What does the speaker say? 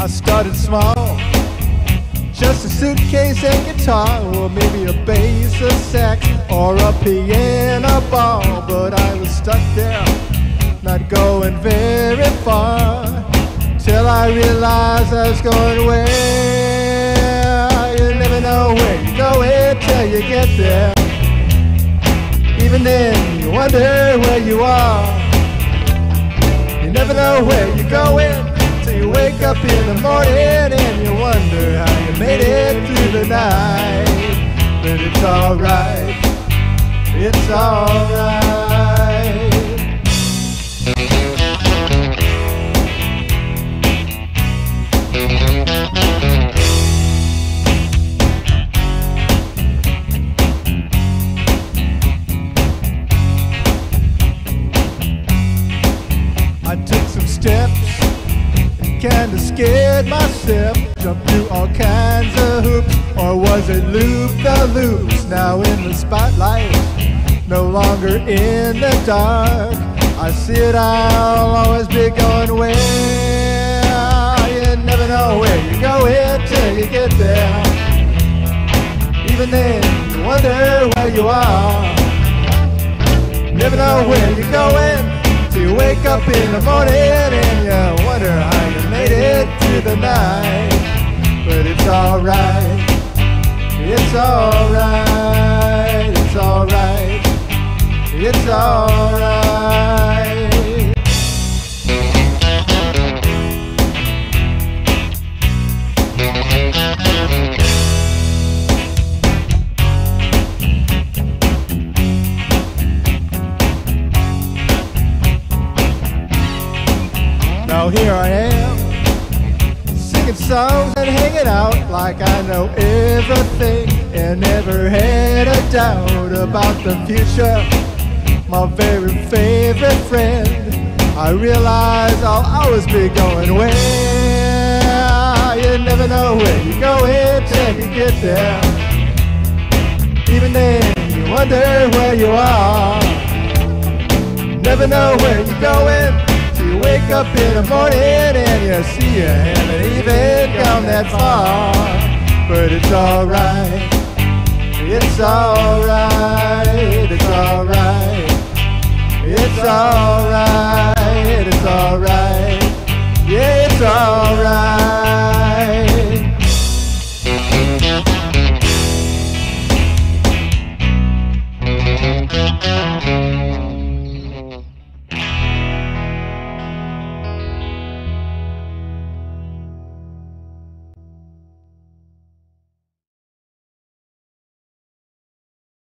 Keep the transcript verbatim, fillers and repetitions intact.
I started small, just a suitcase and guitar, or maybe a bass, a sax, or a piano ball. But I was stuck there, not going very far, till I realized I was going where. You never know where you're going till you get there. Even then, you wonder where you are. You never know where you're going till you wake up in the morning and you wonder how you made it through the night. But it's alright, it's alright. I took some steps and kinda scared myself. Jumped through all kinds of hoops, or was it loop the loops? Now in the spotlight, no longer in the dark, I see it, I'll always be going where. You never know where you're going till you get there. Even then, you wonder where you are. Never know where you're going till you wake up in the morning and you wonder how you made it through the night. But it's alright, it's alright, it's alright, it's alright. Now here I am, singing songs and hanging out like I know everything and never had a doubt about the future. My very favorite friend, I realize I'll always be going where. You never know where you're going till you get there. Even then, you wonder where you are. Never know where you're going. You wake up in the morning and you see you haven't even come that far. But it's alright, it's alright, it's alright, it's alright, it's alright, yeah, it's alright.